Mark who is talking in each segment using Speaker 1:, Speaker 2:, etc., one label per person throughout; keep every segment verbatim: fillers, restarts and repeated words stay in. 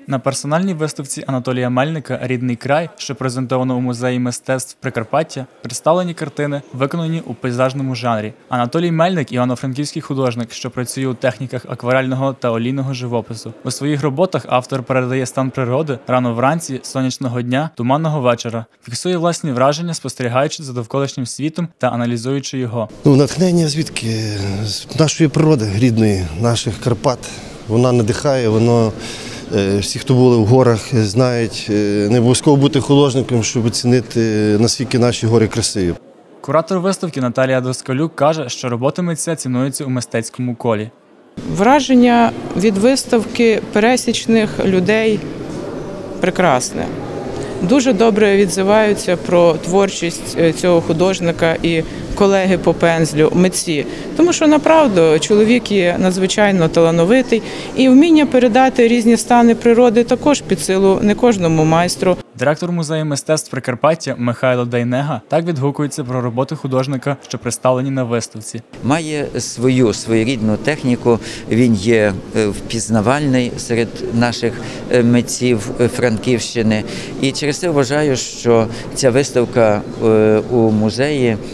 Speaker 1: На персональній виставці Анатолія Мельника «Рідний край», що презентовано у Музеї мистецтв Прикарпаття, представлені картини, виконані у пейзажному жанрі. Анатолій Мельник – івано-франківський художник, що працює у техніках акварельного та олійного живопису. У своїх роботах автор передає стан природи рано вранці, сонячного дня, туманного вечора, фіксує власні враження, спостерігаючи за довколишнім світом та аналізуючи його.
Speaker 2: Ну, натхнення звідки? З нашої природи, рідної, наших Карпат. Вона надихає, воно... Всі, хто були в горах, знають, не обов'язково бути художником, щоб оцінити, наскільки наші гори красиві.
Speaker 1: Куратор виставки Наталія Доскалюк каже, що роботи митця цінуються у мистецькому колі.
Speaker 3: Враження від виставки пересічних людей прекрасне. Дуже добре відзиваються про творчість цього художника і колеги по пензлю, митці. Тому що, направду, чоловік є надзвичайно талановитий і вміння передати різні стани природи також під силу не кожному майстру.
Speaker 1: Директор Музею мистецтв Прикарпаття Михайло Дейнега так відгукується про роботи художника, що представлені на виставці.
Speaker 4: Має свою своєрідну техніку, він є впізнавальний серед наших митців Франківщини. І через це вважаю, що ця виставка у музеї –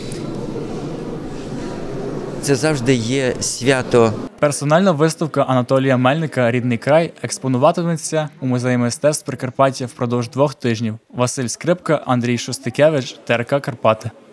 Speaker 4: це завжди є свято.
Speaker 1: Персональна виставка Анатолія Мельника «Рідний край» експонуватиметься у Музеї мистецтв Прикарпаття впродовж двох тижнів. Василь Скрипка, Андрій Шостикевич, ТРК Карпати.